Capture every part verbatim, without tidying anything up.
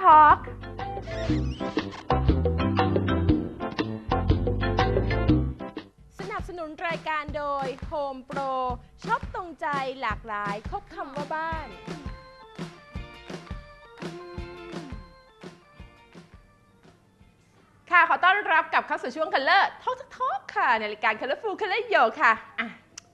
Talk สนับสนุนรายการโดย Home Pro ช็อปตรงใจหลากหลายครบคำว่าบ้านค่ะขอต้อนรับกลับเข้าสู่ช่วง Color Talk Talk ค่ะในรายการ Colorful Color Yo ค่ะอ่ะ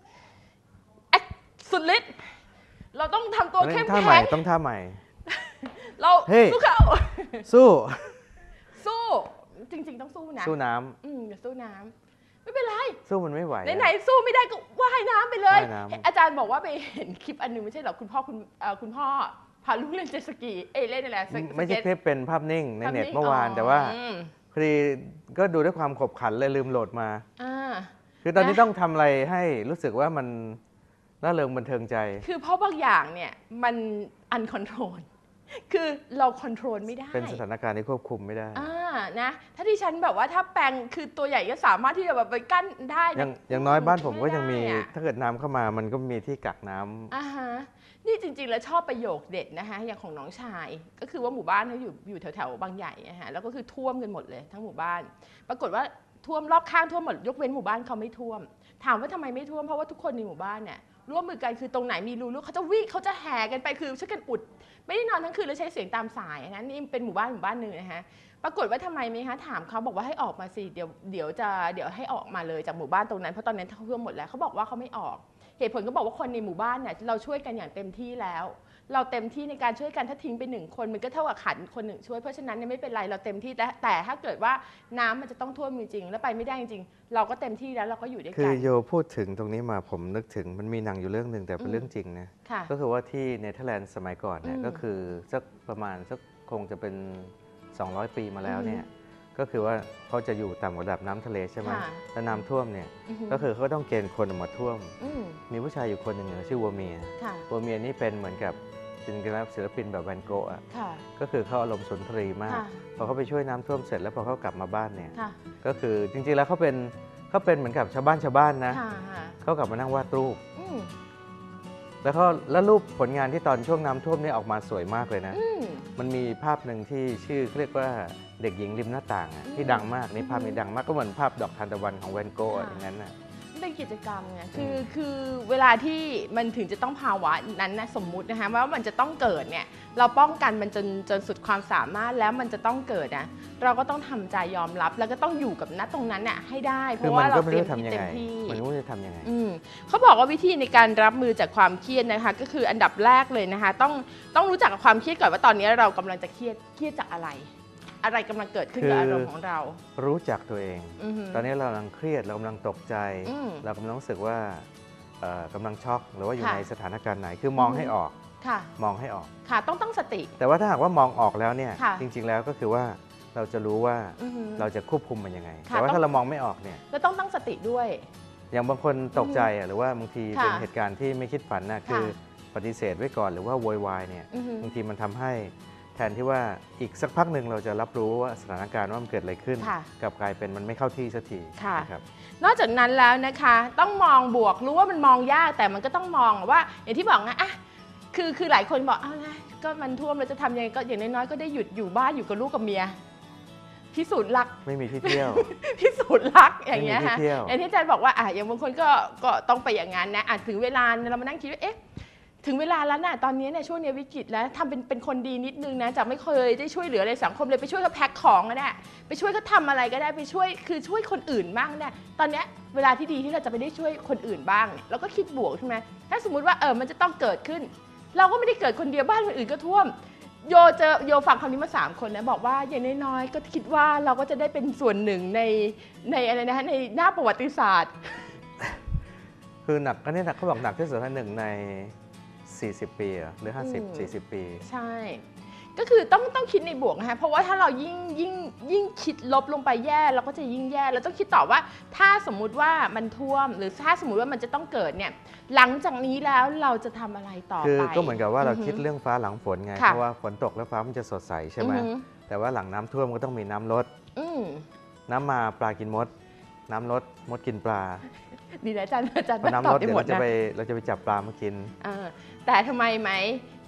สุดฤทธิ์เราต้องทำตัวเข้มแข็งต้องท่าใหม่เราสู้เขาสู้สู้จริงๆต้องสู้นะสู้น้ำอืมสู้น้ำไม่เป็นไรสู้มันไม่ไหวไหนๆสู้ไม่ได้ก็ว่ายน้ำไปเลยอาจารย์บอกว่าไปเห็นคลิปอันนึงไม่ใช่หรอคุณพ่อคุณคุณพ่อพาลูกเล่นเจ็ตสกีเอเล่นอะไรไม่ใช่คลิปเป็นภาพนิ่งในเน็ตเมื่อวานแต่ว่าพอดีก็ดูด้วยความขบขันเลยลืมโหลดมาคือตอนนี้ต้องทำอะไรให้รู้สึกว่ามันน่าเริงบันเทิงใจคือเพราะบางอย่างเนี่ยมันอันคอนโทรลคือเราคอนโทรลไม่ได้เป็นสถานการณ์ที่ควบคุมไม่ได้อ่านะถ้าที่ฉันแบบว่าถ้าแปลงคือตัวใหญ่ก็สามารถที่จะแบบไปกั้นได้อย่างอย่างน้อยบ้านผมก็ยังมีถ้าเกิดน้ำเข้ามามันก็มีที่กักน้ำอ่าฮะนี่จริงๆแล้วชอบประโยคเด็ดนะคะอย่างของน้องชายก็คือว่าหมู่บ้านเขาอยู่อยู่แถวๆบางใหญ่นะฮะแล้วก็คือท่วมกันหมดเลยทั้งหมู่บ้านปรากฏว่าท่วมรอบข้างท่วมหมดยกเว้นหมู่บ้านเขาไม่ท่วมถามว่าทำไมไม่ท่วมเพราะว่าทุกคนในหมู่บ้านเนี่ยร่วมมือกันคือตรงไหนมีรูลูกเขาจะวิ่งเขาจะแห่กันไปคือช่วยกันอุดไม่ได้นอนทั้งคืนแล้วใช้เสียงตามสายนะนี่เป็นหมู่บ้านหมู่บ้านหนึ่งนะฮะปรากฏว่าทำไมไหมคะถามเขาบอกว่าให้ออกมาสิเดี๋ยวเดี๋ยวจะเดี๋ยวให้ออกมาเลยจากหมู่บ้านตรงนั้นเพราะตอนนั้นท่วมหมดแล้วเขาบอกว่าเขาไม่ออกเหตุผลก็บอกว่าคนในหมู่บ้านเนี่ยเราช่วยกันอย่างเต็มที่แล้วเราเต็มที่ในการช่วยกันถ้าทิ้งไปหนึ่งคนมันก็เท่ากับขาดคนหนึ่งช่วยเพราะฉะนั้นเนี่ยไม่เป็นไรเราเต็มที่แต่แต่ถ้าเกิดว่าน้ำมันจะต้องท่วมจริงๆแล้วไปไม่ได้จริงๆเราก็เต็มที่แล้วเราก็อยู่ด้วยกันคือโยพูดถึงตรงนี้มาผมนึกถึงมันมีหนังอยู่เรื่องหนึ่งแต่เป็นเรื่องจริงนะก็คือว่าที่เนเธอร์แลนด์สมัยก่อนเนี่ยก็คือสักประมาณสักคงจะเป็นสองร้อยปีมาแล้วเนี่ยก็คือว่าเขาจะอยู่ต่ำกว่าระดับน้ำทะเลใช่ไหมแล้วน้ำท่วมเนี่ยก็คือเขาต้องเกณฑ์คนออกมาท่วมมีผู้ชายอยู่คนหนึ่งชื่อวัวเมียวัวเมียนี่เป็นเหมือนกับเป็นศิลปินแบบแวนโกะก็คือเขาอารมณ์สุนทรีมากพอเขาไปช่วยน้ำท่วมเสร็จแล้วพอเขากลับมาบ้านเนี่ยก็คือจริงๆแล้วเขาเป็นเขาเป็นเหมือนกับชาวบ้านชาวบ้านนะเขากลับมานั่งวาดรูปแล้วเขาแล้วรูปผลงานที่ตอนช่วงน้ำท่วมนี่ออกมาสวยมากเลยนะมันมีภาพหนึ่งที่ชื่อเรียกว่าเด็กหญิงริมหน้าต่างที่ดังมากนี่ภาพนี้ดังมากก็เหมือนภาพดอกทานตะวันของแวนโกะอย่างนั้นนะเป็นกิจกรรมไงคือคือเวลาที่มันถึงจะต้องภาวะนั้นนะสมมุตินะคะว่ามันจะต้องเกิดเนี่ยเราป้องกันมันจนจนสุดความสามารถแล้วมันจะต้องเกิดนะเราก็ต้องทำใจยอมรับแล้วก็ต้องอยู่กับณตรงนั้นน่ะให้ได้เพราะว่าเราเตรียมที่เต็มที่มันรู้จะทำยังไงเขาบอกว่าวิธีในการรับมือจากความเครียดนะคะก็คืออันดับแรกเลยนะคะต้องต้องรู้จักกับความเครียดก่อนว่าตอนนี้เรากำลังจะเครียดเครียดจากอะไรอะไรกำลังเกิดขึ้นกับอารมณ์ของเรารู้จักตัวเองตอนนี้เรากำลังเครียดเรากำลังตกใจเรากำลังรู้สึกว่ากำลังช็อกหรือว่าอยู่ในสถานการณ์ไหนคือมองให้ออกมองให้ออกค่ะต้องตั้งสติแต่ว่าถ้าหากว่ามองออกแล้วเนี่ยจริงๆแล้วก็คือว่าเราจะรู้ว่าเราจะควบคุมมันยังไงแต่ว่าถ้าเรามองไม่ออกเนี่ยเราต้องตั้งสติด้วยอย่างบางคนตกใจหรือว่าบางทีเป็นเหตุการณ์ที่ไม่คิดฝันนะคือปฏิเสธไว้ก่อนหรือว่าโวยวายเนี่ยบางทีมันทำให้แทนที่ว่าอีกสักพักหนึ่งเราจะรับรู้ว่าสถานการณ์ว่ามันเกิดอะไรขึ้นกับกลายเป็นมันไม่เข้าที่สักทีนะครับนอกจากนั้นแล้วนะคะต้องมองบวกรู้ว่ามันมองยากแต่มันก็ต้องมองว่าอย่างที่บอกนะอ่ะคือคือหลายคนบอกอ้าวนะก็มันท่วมเราจะทำยังไงก็อย่างน้อยๆก็ได้หยุดอยู่บ้านอยู่กับลูกกับเมียพิสูจน์รักไม่มีที่เที่ยวพิสูจน์รักอย่างเงี้ยค่ะอย่างที่อาจารย์บอกว่าอ่ะอย่างบางคนก็ก็ต้องไปอย่างนั้นนะอ่ะถึงเวลาเรามานั่งคิดว่าเอ๊ะถึงเวลาแล้วนะตอนนี้เนี่ยช่วงนี้วิกฤตแล้วทำเป็นเป็นคนดีนิดนึงนะจะไม่เคยได้ช่วยเหลืออะไรสังคมเลยไปช่วยเขาแพ็คของก็ได้ไปช่วยเขาทำอะไรก็ได้ไปช่วยคือช่วยคนอื่นบ้างเนี่ยตอนนี้เวลาที่ดีที่เราจะไปได้ช่วยคนอื่นบ้างเนี่ยเราก็คิดบวกใช่ไหมถ้าสมมุติว่าเออมันจะต้องเกิดขึ้นเราก็ไม่ได้เกิดคนเดียวบ้านคนอื่นก็ท่วมโยเจอโยฟังคำนี้มาสามคนนะบอกว่าอย่างน้อยๆก็คิดว่าเราก็จะได้เป็นส่วนหนึ่งในในอะไรนะในหน้าประวัติศาสตร์คือหนักก็นี่หนักเขาบอกหนักที่สุดท่านหนึ่งในสี่สิบปีหรือห้าสิบ สี่สิบปีใช่ก็คือต้องต้องคิดในบวกนะคะเพราะว่าถ้าเรายิ่งยิ่งยิ่งคิดลบลงไปแย่เราก็จะยิ่งแย่เราต้องคิดต่อว่าถ้าสมมุติว่ามันท่วมหรือถ้าสมมุติว่ามันจะต้องเกิดเนี่ยหลังจากนี้แล้วเราจะทำอะไรต่อไปคือก็เหมือนกับว่าเราคิดเรื่องฟ้าหลังฝนไงเพราะว่าฝนตกแล้วฟ้ามันจะสดใสใช่ไหมแต่ว่าหลังน้ำท่วมก็ต้องมีน้ำลดน้ำมาปลากินมดน้ำลดมดกินปลาดีนะอาจารย์อาจารย์น้ำลดเดี๋ยวเราจะไปเราจะไปจับปลามากินแต่ทำไมไหม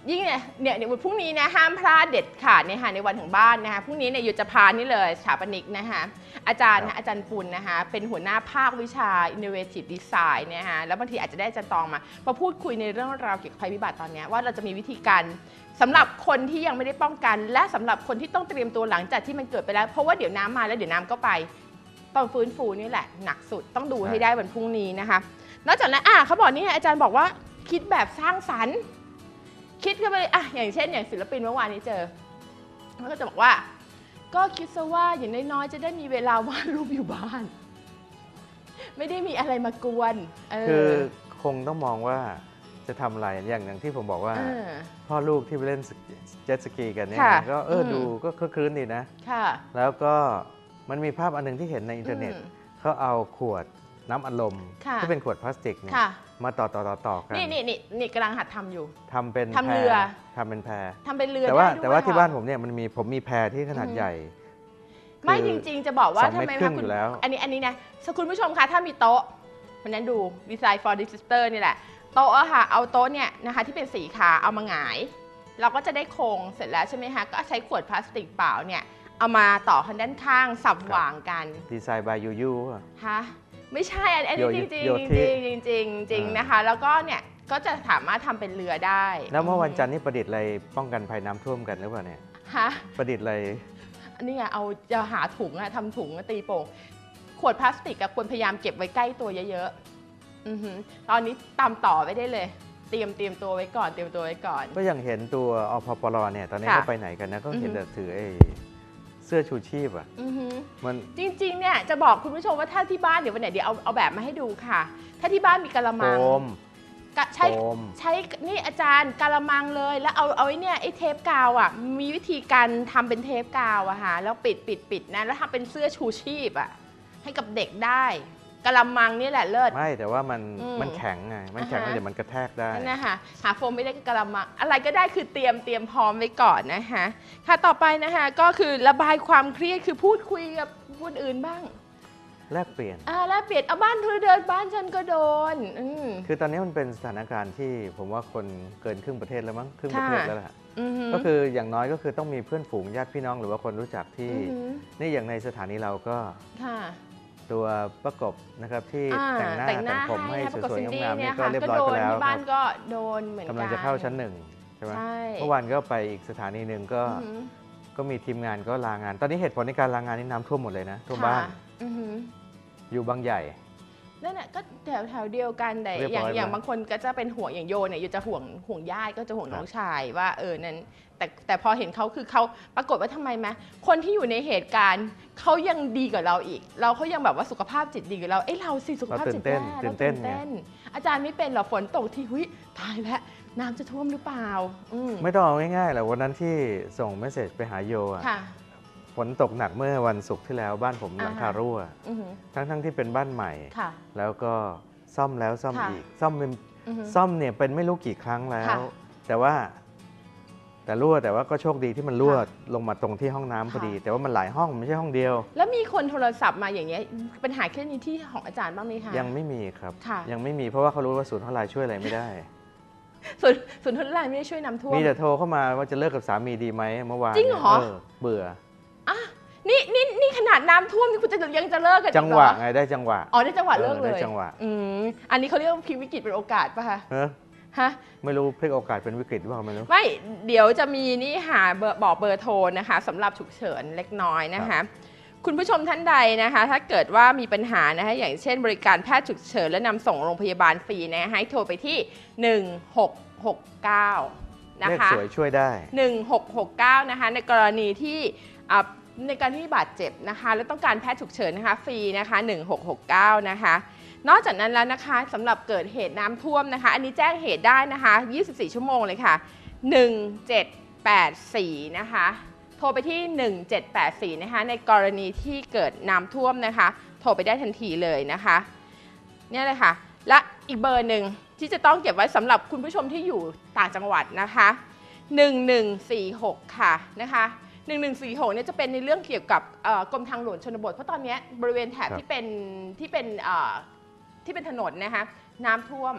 ยิ่งเนี่ยเนี่ยเดี๋ยวพรุ่งนี้นะห้ามพลาดเด็ดขาดเนี่ยค่ะในวันของบ้านนะคะพรุ่งนี้เนี่ยอยู่จะพานี่เลยสถาปนิกนะคะอาจารย์นะอาจารย์ปุณนะคะเป็นหัวหน้าภาควิชา Innovative Design นะคะแล้วบางทีอาจจะได้อาจารย์ตองมามาพูดคุยในเรื่องราวเกี่ยวกับภัยพิบัติตอนนี้ว่าเราจะมีวิธีการสำหรับคนที่ยังไม่ได้ป้องกันและสำหรับคนที่ต้องเตรียมตัวหลังจากที่มันเกิดไปแล้วเพราะว่าเดี๋ยวน้ำมาแล้วเดี๋ยวน้ำก็ไปตอนฟื้นฟูนี่แหละหนักสุดต้องดูให้ได้วันพรุ่งนี้นะคะนอกจากนั้นอ่ะเขาบอกนี่อาจารย์บอกว่าคิดแบบสร้างสรรค์คิดกันไปอ่ะอย่างเช่นอย่างศิลปินเมื่อวานนี้เจอเขาก็จะบอกว่าก็คิดซะว่าอย่างน้อยๆจะได้มีเวลาวาดรูปอยู่บ้านไม่ได้มีอะไรมากวนคือคงต้องมองว่าจะทำอะไรอย่างอย่างที่ผมบอกว่าพ่อลูกที่ไปเล่นเจ็ตสกีกันเนี่ยก็เออดูก็คลื้นดีนะแล้วก็มันมีภาพอันนึงที่เห็นในอินเทอร์เน็ตเขาเอาขวดน้ำอัดลมที่เป็นขวดพลาสติกเนี่ยมาต่อต่อต่อต่อกันนี่นี่นี่นี่กำลังหัดทำอยู่ทำเป็นทำเรือทำเป็นแพทำเป็นเรือแต่ว่าแต่ว่าที่บ้านผมเนี่ยมันมีผมมีแพที่ขนาดใหญ่ไม่จริงๆจะบอกว่าทำไมคะคุณอันนี้อันนี้นะคุณผู้ชมคะถ้ามีโต๊ะวันนั้นดู Design for Disaster นี่แหละโต๊ะอะค่ะเอาโต๊ะเนี่ยนะคะที่เป็นสีขาเอามาหงายเราก็จะได้โครงเสร็จแล้วใช่ไหมคะก็ใช้ขวดพลาสติกเปล่าเนี่ยเอามาต่อกันด้านข้างสับวางกันดีไซน์ by ยูยูฮะไม่ใช่อันนี้จริงจริงจริงจริงจริงจริงนะคะแล้วก็เนี่ยก็จะสามารถทำเป็นเรือได้แล้วเมื่อวันจันทร์นี่ประดิษฐ์อะไรป้องกันภัยน้ำท่วมกันหรือเปล่าเนี่ยฮะประดิษฐ์อะไรอันนี้ไงเอาจะหาถุงอะทำถุงตีโป่งขวดพลาสติกควรพยายามเก็บไว้ใกล้ตัวเยอะๆตอนนี้ตามต่อไว้ได้เลยเตรียมเตรียมตัวไว้ก่อนเตรียมตัวไว้ก่อนก็ยังเห็นตัวอพปรเนี่ยตอนนี้เขาไปไหนกันนะก็เห็นแต่ถือไอ้เสื้อชูชีพอ่ะมันจริงๆเนี่ยจะบอกคุณผู้ชมว่าถ้าที่บ้านเดี๋ยววันไหนเดี๋ยวเอาเอาแบบมาให้ดูค่ะถ้าที่บ้านมีกะละมังใช้ใช้นี่อาจารย์กะละมังเลยแล้วเอาเอาไอ้เนี่ยไอ้เทปกาวอ่ะมีวิธีการทำเป็นเทปกาวอะค่ะแล้วปิดปิดปิดนะแล้วทำเป็นเสื้อชูชีพอ่ะให้กับเด็กได้กะละมังนี่แหละเลิศไม่แต่ว่ามันมันแข็งไงมันแข็งเดี๋ยวมันกระแทกได้นะคะหาโฟมไม่ได้กะละมังอะไรก็ได้คือเตรียมเตรียมพร้อมไว้ก่อนนะคะค่ะต่อไปนะคะก็คือระบายความเครียดคือพูดคุยกับคนอื่นบ้างแลกเปลี่ยนอ่าแลกเปลี่ยนเอาบ้านเธอเดินบ้านฉันก็โดนคือตอนนี้มันเป็นสถานการณ์ที่ผมว่าคนเกินครึ่งประเทศแล้วมั้งครึ่งประเทศแล้วแหละก็คืออย่างน้อยก็คือต้องมีเพื่อนฝูงญาติพี่น้องหรือว่าคนรู้จักที่นี่อย่างในสถานีเราก็ตัวประกบนะครับที่แต่งหน้าแต่งผมให้สวยๆงามๆนี่ก็เรียบร้อยไปแล้วบ้านก็โดนเหมือนกันกำลังจะเข้าชั้นหนึ่งใช่ไหมเมื่อวานก็ไปอีกสถานีหนึ่งก็ก็มีทีมงานก็ลางานตอนนี้เหตุผลในการลางานนี่น้ำท่วมหมดเลยนะท่วมบ้านอยู่บางใหญ่นั่นแหละก็แถวแถวเดียวกันแต่อย่างอย่างบางคนก็จะเป็นห่วงอย่างโยเนี่ยอยู่จะห่วงห่วงญาติก็จะห่วงน้องชายว่าเออนั้นแต่แต่พอเห็นเขาคือเขาปรากฏว่าทำไมไหมคนที่อยู่ในเหตุการณ์เขายังดีกว่าเราอีกเราเขายังแบบว่าสุขภาพจิตดีกว่าเราเอ้เราสิสุขภาพจิตแย่เราตื่นเต้นอาจารย์ไม่เป็นหรอฝนตกที่หุ้ยตายแล้วน้ำจะท่วมหรือเปล่าไม่ต้องเอาง่ายๆหรอกวันนั้นที่ส่งเมสเซจไปหาโยอ่ะฝนตกหนักเมื่อวันศุกร์ที่แล้วบ้านผมหลังคารั่วทั้งทั้งที่เป็นบ้านใหม่แล้วก็ซ่อมแล้วซ่อมอีกซ่อมเป็นซ่อมเนี่ยเป็นไม่รู้กี่ครั้งแล้วแต่ว่าแต่รั่วแต่ว่าก็โชคดีที่มันรั่วลงมาตรงที่ห้องน้ำพอดีแต่ว่ามันหลายห้องไม่ใช่ห้องเดียวแล้วมีคนโทรศัพท์มาอย่างเงี้ยปัญหาแค่นี้ที่ของอาจารย์บ้างไหมคะยังไม่มีครับยังไม่มีเพราะว่าเขารู้ว่าศูนย์ฮอตไลน์ช่วยอะไรไม่ได้ศูนย์ศูนย์ฮอตไลน์ไม่ได้ช่วยน้ำท่วมมีแต่โทรเข้ามาว่าจะเลิกกับสามีดีไหมเมื่อวานจริงเหรอเบื่ออ่ะนี่นี่นี่ขนาดน้ำท่วมนี่คุณจะยังจะเลิกกันจังหวะไงได้จังหวะอ๋อได้จังหวะเลิกเลยได้จังหวะอืมอันนี้เขาเรียกว่าพลิกวิกฤตเป็นโอกาสป่ะคะฮะไม่รู้พลิกโอกาสเป็นวิกฤตหรือเปล่าไม่รู้ไม่เดี๋ยวจะมีนี่หาเบอร์บอกเบอร์โทรนะคะสำหรับฉุกเฉินเล็กน้อยนะคะคุณผู้ชมท่านใดนะคะถ้าเกิดว่ามีปัญหานะคะอย่างเช่นบริการแพทย์ฉุกเฉินและนำส่งโรงพยาบาลฟรีนะให้โทรไปที่หนึ่งหกหกเก้านะคะเลขสวยช่วยได้หนึ่งหกหกเก้านะคะในกรณีที่ในการที่บาดเจ็บนะคะและต้องการแพทย์ฉุกเฉินนะคะฟรีนะคะหนึ่งหกหกเก้านะคะนอกจากนั้นแล้วนะคะสำหรับเกิดเหตุน้ำท่วมนะคะอันนี้แจ้งเหตุได้นะคะยี่สิบสี่ชั่วโมงเลยค่ะหนึ่งเจ็ดแปดสี่นะคะโทรไปที่หนึ่งเจ็ดแปดสี่นะคะในกรณีที่เกิดน้ำท่วมนะคะโทรไปได้ทันทีเลยนะคะเนี่ยเลยค่ะและอีกเบอร์หนึ่งที่จะต้องเก็บไว้สำหรับคุณผู้ชมที่อยู่ต่างจังหวัดนะคะหนึ่งหนึ่งสี่หกค่ะนะคะหนึ่งหนึ่งสี่หกเนี่ยจะเป็นในเรื่องเกี่ยวกับกรมทางหลวงชนบทเพราะตอนนี้บริเวณแถบที่เป็นที่เป็นที่เป็นถนนนะคะน้ำท่วม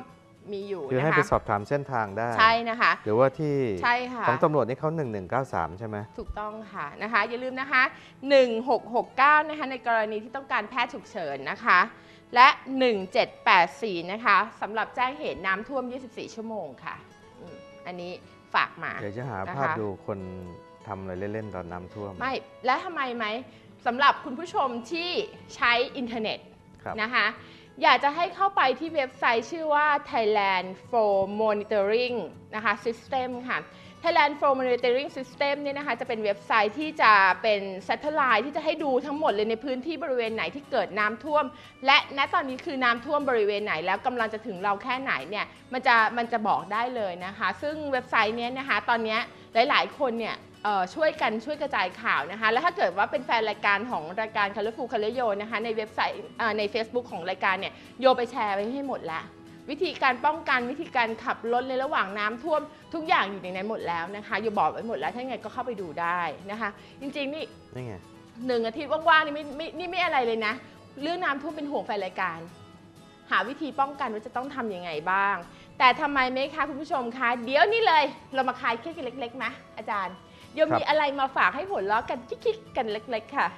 มีอยู่คือให้ไปสอบถามเส้นทางได้ใช่นะคะหรือว่าที่ใช่ค่ะของตำรวจนี่เขาหนึ่งหนึ่งเก้าสามใช่ไหมถูกต้องค่ะนะคะอย่าลืมนะคะหนึ่งหกหกเก้านะคะในกรณีที่ต้องการแพทย์ฉุกเฉินนะคะและหนึ่งเจ็ดแปดสี่นะคะสำหรับแจ้งเหตุน้ำท่วมยี่สิบสี่ชั่วโมงค่ะอันนี้ฝากมาเดี๋ยวจะหาภาพดูคนทำอะไรเล่นๆตอนน้ำท่วมไม่และทำไมไหมสำหรับคุณผู้ชมที่ใช้อินเทอร์เน็ตนะคะอยากจะให้เข้าไปที่เว็บไซต์ชื่อว่า Thailand for Monitoring นะคะ System ค่ะ Thailand for Monitoring System เนี่ยนะคะจะเป็นเว็บไซต์ที่จะเป็น Satellite ที่จะให้ดูทั้งหมดเลยในพื้นที่บริเวณไหนที่เกิดน้ำท่วมและณตอนนี้คือน้ำท่วมบริเวณไหนแล้วกำลังจะถึงเราแค่ไหนเนี่ยมันจะมันจะบอกได้เลยนะคะซึ่งเว็บไซต์นี้นะคะตอนนี้หลายๆคนเนี่ยช่วยกันช่วยกระจายข่าวนะคะและถ้าเกิดว่าเป็นแฟนรายการของรายการ Colorful Color Yo นะคะในเว็บไซต์ใน Facebook ของรายการเนี่ยโยไปแชร์ไว้ให้หมดแล้ววิธีการป้องกันวิธีการขับรถในระหว่างน้ำท่วมทุกอย่างอยู่ในนั้นหมดแล้วนะคะโยบอกไว้หมดแล้วถ้าไงก็เข้าไปดูได้นะคะจริงๆนี่นี่ไงหนึ่งอาทิตย์ว่างๆนี่ไม่ไม่นี่ไม่อะไรเลยนะเรื่องน้ำท่วมเป็นห่วงแฟนรายการหาวิธีป้องกันว่าจะต้องทำยังไงบ้างแต่ทำไมไหมคะคุณผู้ชมคะเดี๋ยวนี้เลยเรามาคลายเครียดกันเล็กๆไหมอาจารย์โยมมีอะไรมาฝากให้หัวเราะกันคิกๆกันเล็กๆค่ะ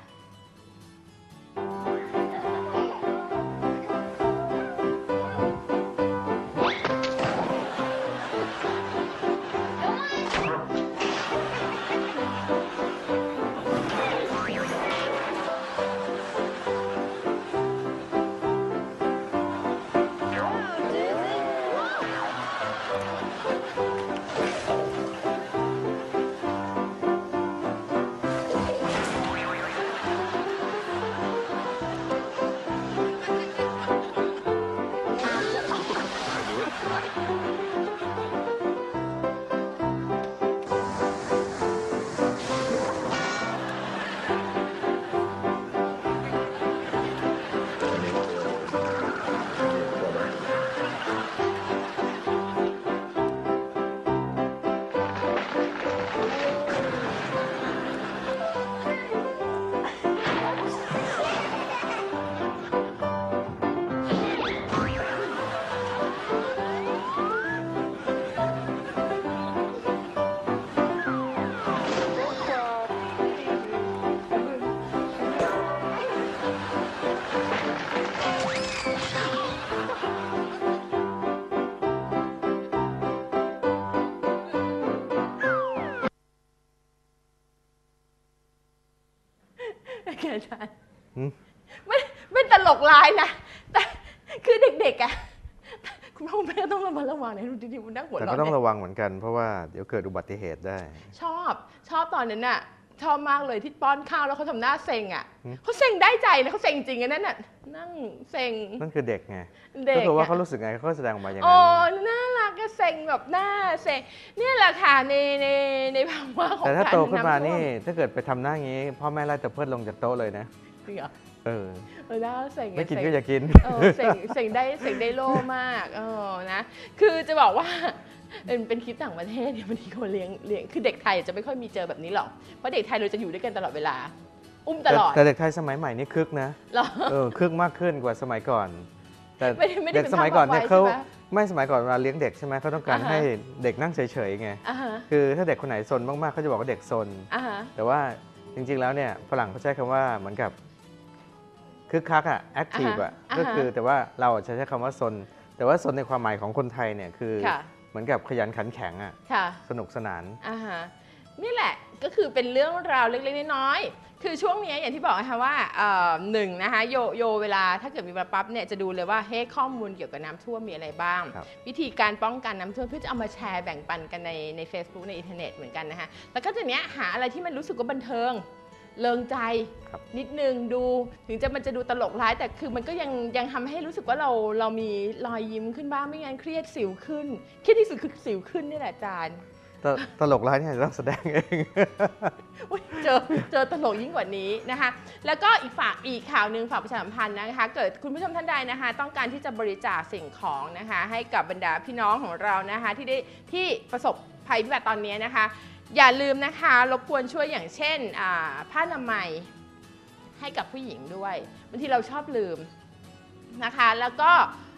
อาจารย์ไม่ไม่ตลกร้ายนะแต่คือเด็กๆอ่ะคุณพ่อแม่ต้องระมัดระวังนะดูดีๆมันน่าหัวเราะแต่ก็ต้องระวังเหมือนกันเพราะว่าเดี๋ยวเกิดอุบัติเหตุได้ชอบชอบตอนนั้นน่ะชอบมากเลยที่ป้อนข้าวแล้วเขาทำหน้าเซ็งอ่ะเขาเซ็งได้ใจเลยเขาเซ็งจริงๆนั่นน่ะนั่งเซ็งนั่นคือเด็กไงก็คือว่าเขารู้สึกไงเขาแสดงออกมาอย่างนั้นโอ้น่ารักก็เซ็งแบบหน้าเซ็งนี่แหละค่ะในในในภาวะของแต่ถ้าโตขึ้นมานี่ถ้าเกิดไปทำหน้างี้พ่อแม่ไล่ตะเพิดลงจากโต๊ะเลยนะจริงเหรอเออเออน่าเซ็งไม่กินก็อย่ากินเซ็งเซ็งได้เซ็งได้โล่มากเออนะคือจะบอกว่าเป็นเป็นคลิปต่างประเทศเนี่ยบางทีคนเลี้ยงเลี้ยงคือเด็กไทยจะไม่ค่อยมีเจอแบบนี้หรอกเพราะเด็กไทยเราจะอยู่ด้วยกันตลอดเวลาอุ้มตลอดแต่เด็กไทยสมัยใหม่นี่คึกนะเออคึกมากขึ้นกว่าสมัยก่อนแต่เด็กสมัยก่อนเนี่ยเขาไม่สมัยก่อนเวลาเลี้ยงเด็กใช่ไหมเขาต้องการให้เด็กนั่งเฉยๆไงคือถ้าเด็กคนไหนซนมากๆเขาจะบอกว่าเด็กซนแต่ว่าจริงๆแล้วเนี่ยฝรั่งเขาใช้คำว่าเหมือนกับคึกคักอ่ะแอคทีฟอ่ะก็คือแต่ว่าเราใช้ใช้คำว่าซนแต่ว่าซนในความหมายของคนไทยเนี่ยคือเหมือนกับขยันขันแข็งอ่ะสนุกสนานนี่แหละก็คือเป็นเรื่องราวเล็กๆน้อยๆคือช่วงนี้อย่างที่บอกนะคะว่าหนึ่งนะคะโยโยเวลาถ้าเกิดมีมาปั๊บเนี่ยจะดูเลยว่าเฮ้ข้อมูลเกี่ยวกับน้ำท่วมมีอะไรบ้างวิธีการป้องกันน้ำท่วมเพื่อจะเอามาแชร์แบ่งปันกันในใน Facebook ในอินเทอร์เน็ตเหมือนกันนะคะแล้วก็จะเนี้ยหาอะไรที่มันรู้สึกว่าบันเทิงเริงใจนิดนึงดูถึงจะมันจะดูตลกร้ายแต่คือมันก็ยังยังทำให้รู้สึกว่าเราเรามีรอยยิ้มขึ้นบ้างไม่งั้นเครียดสิวขึ้นเครียดที่สุดคือสิวขึ้นนี่แหละอาจารย์ตลกร้ายนี่ต้องแสดงเองเจอเจอตลกยิ่งกว่านี้นะคะแล้วก็อีกฝากอีกข่าวหนึ่งฝากประชาสัมพันธ์นะคะเกิดคุณผู้ชมท่านใดนะคะต้องการที่จะบริจาคสิ่งของนะคะให้กับบรรดาพี่น้องของเรานะคะที่ได้ที่ประสบภัยพิบัติตอนนี้นะคะอย่าลืมนะคะรบกวนช่วยอย่างเช่นผ้าอนามัยให้กับผู้หญิงด้วยบางทีเราชอบลืมนะคะแล้วก็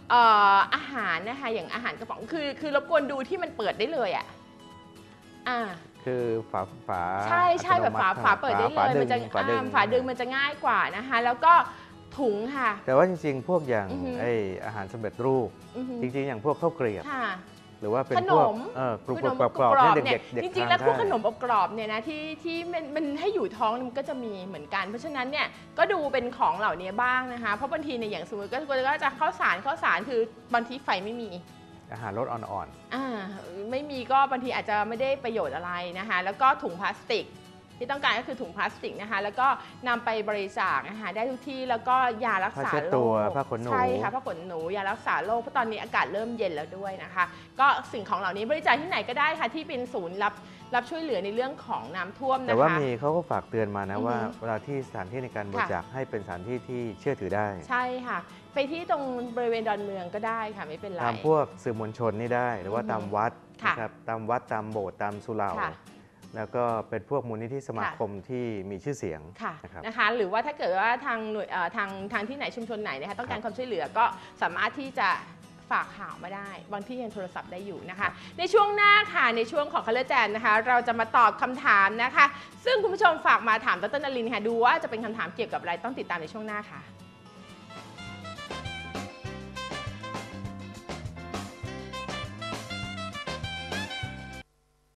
เอ่ออาหารนะคะอย่างอาหารกระป๋องคือคือรบกวนดูที่มันเปิดได้เลยอ่ะอ่าคือฝาฝาใช่ใช่แบบฝาฝาเปิดได้เลยมันจะฝาดึงฝาดึงมันจะง่ายกว่านะคะแล้วก็ถุงค่ะแต่ว่าจริงๆพวกอย่างไออาหารสำเร็จรูปจริงๆอย่างพวกข้าวเกรียบหรือว่าเป็นพวกเออกรุบกรอบกรอบเนี่ยเด็กๆจริงๆแล้วพวกขนมอบกรอบเนี่ยนะที่ที่มันมันให้อยู่ท้องมันก็จะมีเหมือนกันเพราะฉะนั้นเนี่ยก็ดูเป็นของเหล่านี้บ้างนะคะเพราะบางทีในอย่างสมมติก็ก็จะข้าวสารข้าวสารคือบางทีไฟไม่มีอาหารรสอ่อนๆอ่าไม่มีก็บางทีอาจจะไม่ได้ประโยชน์อะไรนะคะแล้วก็ถุงพลาสติกที่ต้องการก็คือถุงพลาสติกนะคะแล้วก็นำไปบริจาคนะคะได้ทุกที่แล้วก็ยารักษาโรคผ้าขนหนูใช่ค่ะผ้าขนหนูยารักษาโรคเพราะตอนนี้อากาศเริ่มเย็นแล้วด้วยนะคะก็สิ่งของเหล่านี้บริจาคที่ไหนก็ได้ค่ะที่เป็นศูนย์รับรับช่วยเหลือในเรื่องของน้ำท่วมนะคะแต่ว่ามีเขาก็ฝากเตือนมานะว่าเวลาที่สถานที่ในการบริจาคให้เป็นสถานที่ที่เชื่อถือได้ใช่ค่ะไปที่ตรงบริเวณดอนเมืองก็ได้ค่ะไม่เป็นไรตามพวกสื่อมวลชนนี่ได้หรือว่าตามวัดนะครับตามวัดตามโบสถ์ตามสุเหร่าแล้วก็เป็นพวกมูลนิธิสมาคมที่มีชื่อเสียงนะครับนะคะหรือว่าถ้าเกิดว่าทางหน่วยทางทางที่ไหนชุมชนไหนนะคะต้องการความช่วยเหลือก็สามารถที่จะฝากข่าวมาได้บางที่ยังโทรศัพท์ได้อยู่นะคะในช่วงหน้าค่ะในช่วงของคัลเลอร์แจนนะคะเราจะมาตอบคำถามนะคะซึ่งคุณผู้ชมฝากมาถามดร.นลินค่ะดูว่าจะเป็นคำถามเกี่ยวกับอะไรต้องติดตามในช่วงหน้าค่ะ